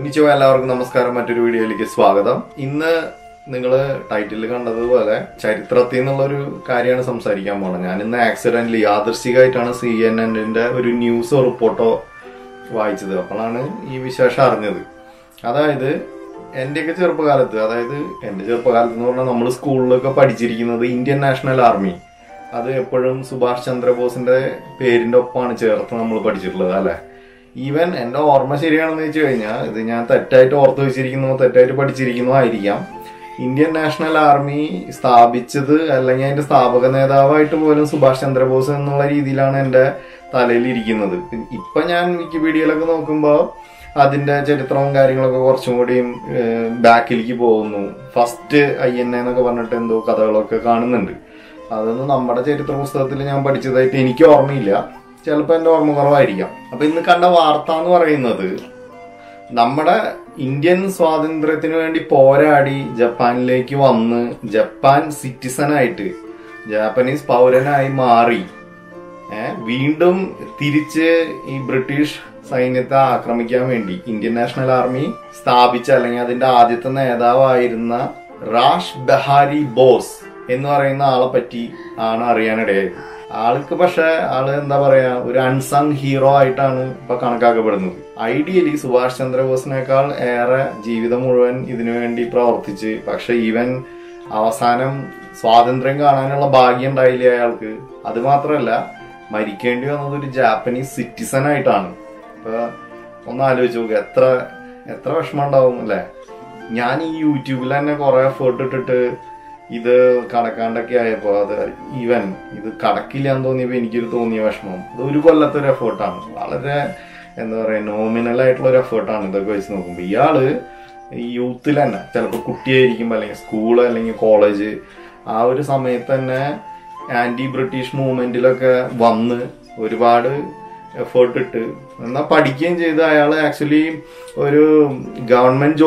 മിച്ചോ എല്ലാവർക്കും നമസ്കാരം. മറ്റൊരു വീഡിയോയിലേക്ക് സ്വാഗതം. ഇന്ന് നിങ്ങൾ ടൈറ്റിൽ കണ്ടതുപോലെ ചരിത്രത്തിൽ നിന്നുള്ളൊരു കാര്യമാണ് സംസാരിക്കാൻ പോണത്. ഞാൻ ഇന്ന് ആക്സിഡന്റലി യാദൃശ്ചികമായിട്ടാണ് CNN ഒരു ന്യൂസോ റിപ്പോർട്ടോ വായിച്ചത്. അപ്പോഴാണ് ഈ വിശേഷം അറിഞ്ഞത്. അതായത് എന്റെയൊക്കെ ചെറുപ്പകാലത്ത്, എന്റെ ചെറുപ്പകാലത്ത് എന്ന് പറഞ്ഞാൽ നമ്മൾ സ്കൂളിലൊക്കെ പഠിച്ചിരിക്കുന്നത് ഇന്ത്യൻ നാഷണൽ ആർമി, അത് എപ്പോഴും സുഭാഷ് ചന്ദ്രബോസിന്റെ പേരിന്റെ ഒപ്പമാണ് ചേർത്ത് നമ്മൾ പഠിച്ചിട്ടുള്ളത് അല്ലെ. ഈവൻ എന്റെ ഓർമ്മ ശരിയാണെന്ന് വെച്ച് കഴിഞ്ഞാൽ, ഇത് ഞാൻ തെറ്റായിട്ട് ഓർത്ത് വെച്ചിരിക്കുന്നു, തെറ്റായിട്ട് പഠിച്ചിരിക്കുന്നു ആയിരിക്കാം, ഇന്ത്യൻ നാഷണൽ ആർമി സ്ഥാപിച്ചത് അല്ലെങ്കിൽ അതിന്റെ സ്ഥാപക നേതാവായിട്ട് പോലും സുഭാഷ് ചന്ദ്രബോസ് എന്നുള്ള രീതിയിലാണ് എന്റെ തലയിലിരിക്കുന്നത്. ഇപ്പൊ ഞാൻ വിക്കിപീഡിയയിലൊക്കെ നോക്കുമ്പോൾ അതിന്റെ ചരിത്രവും കാര്യങ്ങളൊക്കെ കുറച്ചും കൂടിയും ബാക്കിലേക്ക് പോകുന്നു. ഫസ്റ്റ് INA എന്നൊക്കെ പറഞ്ഞിട്ട് എന്തോ കഥകളൊക്കെ കാണുന്നുണ്ട്. അതൊന്നും നമ്മുടെ ചരിത്ര പുസ്തകത്തിൽ ഞാൻ പഠിച്ചതായിട്ട് എനിക്ക് ഓർമ്മയില്ല. ചിലപ്പോൾ എന്റെ ഓർമ്മ കുറവായിരിക്കാം. അപ്പൊ ഇന്ന് കണ്ട വാർത്ത എന്ന് പറയുന്നത്, നമ്മുടെ ഇന്ത്യൻ സ്വാതന്ത്ര്യത്തിന് വേണ്ടി പോരാടി ജപ്പാനിലേക്ക് വന്ന് ജപ്പാൻ സിറ്റിസണായിട്ട്, ജാപ്പനീസ് പൗരനായി മാറി വീണ്ടും തിരിച്ച് ഈ ബ്രിട്ടീഷ് സൈന്യത്തെ ആക്രമിക്കാൻ വേണ്ടി ഇന്ത്യൻ നാഷണൽ ആർമി സ്ഥാപിച്ച അല്ലെങ്കിൽ അതിന്റെ ആദ്യത്തെ നേതാവായിരുന്ന റാഷ് ബെഹാരി ബോസ് എന്ന് പറയുന്ന ആളെ പറ്റി ആണ് അറിയാനിടയായത്. ആൾക്ക് പക്ഷെ എന്താ പറയാ, ഒരു അൺസങ് ഹീറോ ആയിട്ടാണ് ഇപ്പൊ കണക്കാക്കപ്പെടുന്നത്. ഐഡിയലി സുഭാഷ് ചന്ദ്രബോസിനേക്കാൾ ഏറെ ജീവിതം മുഴുവൻ ഇതിനു വേണ്ടി പ്രവർത്തിച്ച്, പക്ഷെ ഈവൻ അവസാനം സ്വാതന്ത്ര്യം കാണാനുള്ള ഭാഗ്യം ഉണ്ടായില്ല അയാൾക്ക്. അത് മാത്രമല്ല, മരിക്കേണ്ടി വന്നത് ഒരു ജാപ്പനീസ് സിറ്റിസൺ ആയിട്ടാണ്. അപ്പൊ ഒന്ന് ആലോചിച്ച് നോക്കുക, എത്ര വിഷമം ഉണ്ടാവും അല്ലെ. ഞാൻ ഈ യൂട്യൂബിൽ തന്നെ കുറെ എഫേർട്ട് ഇട്ടിട്ട് ഇത് കടക്കാണ്ടൊക്കെ ആയപ്പോ ഇത് കടക്കില്ല എന്ന് തോന്നിയപ്പോ എനിക്കൊരു തോന്നിയ വിഷമം, ഇത് ഒരു കൊല്ലത്തൊരു എഫേർട്ടാണ്. വളരെ എന്താ പറയാ, നോമിനൽ ആയിട്ടുള്ള ഒരു എഫേർട്ടാണ് ഇതൊക്കെ വെച്ച് നോക്കുമ്പോ. ഇയാള് ഈ യൂത്തിൽ തന്നെ, ചിലപ്പോ കുട്ടിയായിരിക്കുമ്പോ അല്ലെങ്കിൽ സ്കൂള് അല്ലെങ്കിൽ കോളേജ് ആ ഒരു സമയത്ത് തന്നെ ആന്റി ബ്രിട്ടീഷ് മൂവ്മെന്റിലൊക്കെ വന്ന് ഒരുപാട് എഫേർട്ട് ഇട്ട് എന്നാൽ പഠിക്കുകയും ചെയ്ത് അയാൾ ആക്ച്വലി ഒരു ഗവൺമെന്റ്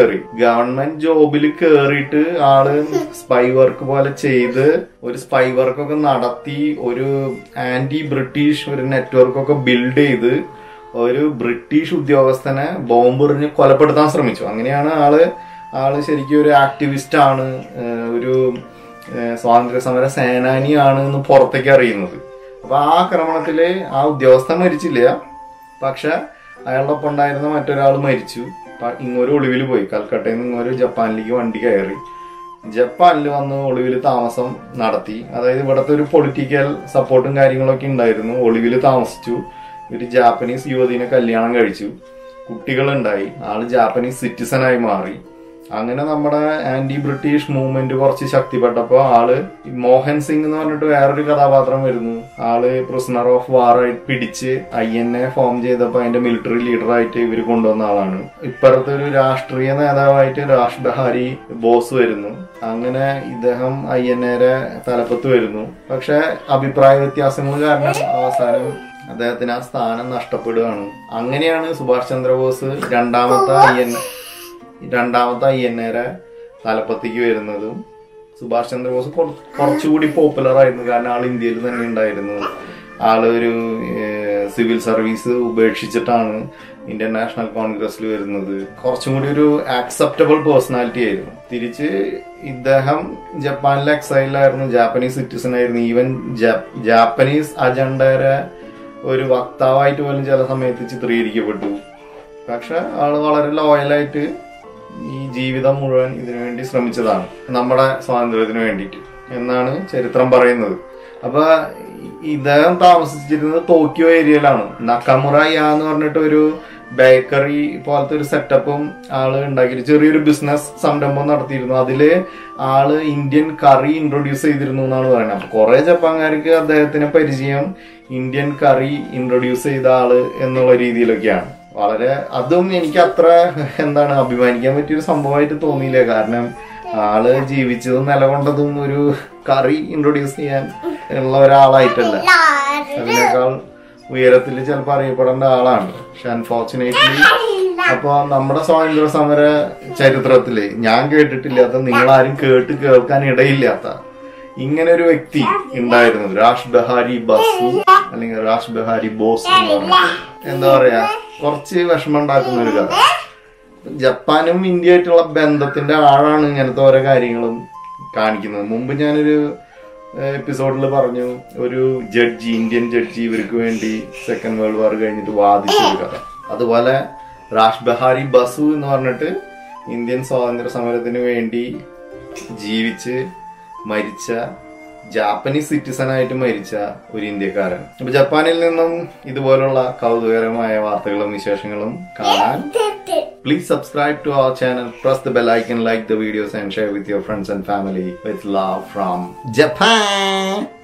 ജോബിൽ കയറിയിട്ട് ആള് സ്പൈ വർക്ക് പോലെ ചെയ്ത്, ഒരു സ്പൈ വർക്കൊക്കെ നടത്തി, ഒരു ആന്റി ബ്രിട്ടീഷ് ഒരു നെറ്റ്വർക്കൊക്കെ ബിൽഡ് ചെയ്ത് ഒരു ബ്രിട്ടീഷ് ഉദ്യോഗസ്ഥനെ ബോംബെറിഞ്ഞ് കൊലപ്പെടുത്താൻ ശ്രമിച്ചു. അങ്ങനെയാണ് ആള് ശരിക്കും ഒരു ആക്ടിവിസ്റ്റ് ആണ്, ഒരു സ്വാതന്ത്ര്യ സമര സേനാനിയാണ് എന്ന് പുറത്തേക്ക് അറിയുന്നത്. അപ്പൊ ആ ആക്രമണത്തില് ആ ഉദ്യോഗസ്ഥൻ മരിച്ചില്ല, പക്ഷെ അയാളുടെ ഒപ്പം ഉണ്ടായിരുന്ന മറ്റൊരാൾ മരിച്ചു. ഇങ്ങൊരു ഒളിവിൽ പോയി, കൽക്കട്ടയിൽ നിന്ന് ഇങ്ങൊരു ജപ്പാനിലേക്ക് വണ്ടി കയറി ജപ്പാനിൽ വന്ന് ഒളിവിൽ താമസം നടത്തി. അതായത് ഇവിടത്തെ ഒരു പൊളിറ്റിക്കൽ സപ്പോർട്ടും കാര്യങ്ങളൊക്കെ ഉണ്ടായിരുന്നു. ഒളിവിൽ താമസിച്ചു, ഒരു ജാപ്പനീസ് യുവതിനെ കല്യാണം കഴിച്ചു, കുട്ടികളുണ്ടായി, ആള് ജാപ്പനീസ് സിറ്റിസണായി മാറി. അങ്ങനെ നമ്മുടെ ആന്റി ബ്രിട്ടീഷ് മൂവ്മെന്റ് കുറച്ച് ശക്തിപ്പെട്ടപ്പോ മോഹൻ സിംഗ് എന്ന് പറഞ്ഞിട്ട് വേറൊരു കഥാപാത്രം വരുന്നു. ആള് പ്രിസണർ ഓഫ് വാർ ആയിട്ട് പിടിച്ച് INA ഫോം ചെയ്തപ്പോ അതിന്റെ മിലിറ്ററി ലീഡറായിട്ട് ഇവര് കൊണ്ടുവന്ന ആളാണ്. ഇപ്പുറത്തെ ഒരു രാഷ്ട്രീയ നേതാവായിട്ട് രാഷ് ബെഹാരി ബോസ് വരുന്നു. അങ്ങനെ ഇദ്ദേഹം INA തലപ്പത്ത് വരുന്നു. പക്ഷെ അഭിപ്രായ വ്യത്യാസങ്ങൾ കാരണം അവസാനം അദ്ദേഹത്തിന് ആ സ്ഥാനം നഷ്ടപ്പെടുകയാണ്. അങ്ങനെയാണ് സുഭാഷ് ചന്ദ്രബോസ് രണ്ടാമത്തെ INA തലപ്പത്തേക്ക് വരുന്നതും. സുഭാഷ് ചന്ദ്രബോസ് കുറച്ചുകൂടി പോപ്പുലർ ആയിരുന്നു, കാരണം ആൾ ഇന്ത്യയിൽ തന്നെ ഉണ്ടായിരുന്നു. ഒരു സിവിൽ സർവീസ് ഉപേക്ഷിച്ചിട്ടാണ് ഇന്ത്യൻ നാഷണൽ കോൺഗ്രസിൽ വരുന്നത്. കുറച്ചും കൂടി ഒരു ആക്സെപ്റ്റബിൾ പേഴ്സണാലിറ്റി ആയിരുന്നു. തിരിച്ച് ഇദ്ദേഹം ജപ്പാനിലെ എക്സൈലായിരുന്നു, ജാപ്പനീസ് സിറ്റിസൺ ആയിരുന്നു. ഈവൻ ജാപ്പനീസ് അജണ്ടയുടെ ഒരു വക്താവായിട്ട് പോലും ചില സമയത്ത് ചിത്രീകരിക്കപ്പെട്ടു. പക്ഷെ ആള് വളരെ ലോയലായിട്ട് ഈ ജീവിതം മുഴുവൻ ഇതിനുവേണ്ടി ശ്രമിച്ചതാണ്, നമ്മുടെ സ്വാതന്ത്ര്യത്തിന് വേണ്ടിയിട്ട് എന്നാണ് ചരിത്രം പറയുന്നത്. അപ്പൊ ഇദ്ദേഹം താമസിച്ചിരുന്നത് ടോക്കിയോ ഏരിയയിലാണ്. നക്കാമുറ എന്ന് പറഞ്ഞിട്ട് ഒരു ബേക്കറി പോലത്തെ ഒരു സെറ്റപ്പും ഉണ്ടാക്കി ചെറിയൊരു ബിസിനസ് സംരംഭം നടത്തിയിരുന്നു. അതില് ഇന്ത്യൻ കറി ഇൻട്രൊഡ്യൂസ് ചെയ്തിരുന്നു എന്നാണ് പറയുന്നത്. അപ്പൊ കുറെ ജപ്പാൻകാർക്ക് അദ്ദേഹത്തിന് പരിചയം ഇന്ത്യൻ കറി ഇൻട്രൊഡ്യൂസ് ചെയ്ത എന്നുള്ള രീതിയിലൊക്കെയാണ്. അതും എനിക്ക് അത്ര അഭിമാനിക്കാൻ പറ്റിയൊരു സംഭവമായിട്ട് തോന്നിയില്ല. കാരണം ജീവിച്ചതും നിലകൊണ്ടതും ഒരു കറി ഇൻട്രൊഡ്യൂസ് ചെയ്യാൻ ഉള്ള ഒരാളായിട്ടല്ല, അതിനേക്കാൾ ഉയരത്തിൽ ചിലപ്പോൾ അറിയപ്പെടേണ്ട ആളാണ്. പക്ഷെ അൺഫോർച്ചുനേറ്റ്ലി അപ്പൊ നമ്മുടെ സ്വാതന്ത്ര്യ സമര ചരിത്രത്തില് ഞാൻ കേട്ടിട്ടില്ലാത്ത, നിങ്ങളാരും കേൾക്കാൻ ഇടയില്ലാത്ത ഇങ്ങനെ ഒരു വ്യക്തി ഉണ്ടായിരുന്നു, രാഷ് ബെഹാരി ബസു അല്ലെങ്കിൽ രാഷ് ബെഹാരി ബോസ് എന്ന് പറഞ്ഞാൽ എന്താ പറയാ, കുറച്ച് വിഷമം ഉണ്ടാക്കുന്ന ഒരു കഥ. ജപ്പാനും ഇന്ത്യയായിട്ടുള്ള ബന്ധത്തിന്റെ ആഴാണ് ഇങ്ങനത്തെ ഓരോ കാര്യങ്ങളും കാണിക്കുന്നത്. മുമ്പ് ഞാനൊരു എപ്പിസോഡിൽ പറഞ്ഞു, ഒരു ജഡ്ജി, ഇന്ത്യൻ ജഡ്ജി ഇവർക്ക് വേണ്ടി സെക്കൻഡ് വേൾഡ് വാർ കഴിഞ്ഞിട്ട് വാദിച്ചൊരു കഥ. അതുപോലെ രാഷ് ബെഹാരി ബസു എന്ന് പറഞ്ഞിട്ട് ഇന്ത്യൻ സ്വാതന്ത്ര്യ സമരത്തിന് വേണ്ടി ജീവിച്ച് മരിച്ച, ജാപ്പനീസ് സിറ്റിസൺ ആയിട്ട് മരിച്ച ഒരു ഇന്ത്യക്കാരൻ. അപ്പൊ ജപ്പാനിൽ നിന്നും ഇതുപോലുള്ള കൗതുകകരമായ വാർത്തകളും വിശേഷങ്ങളും കാണാൻ please subscribe to our channel, press the bell icon, like the videos and share with your friends and family. With love from Japan.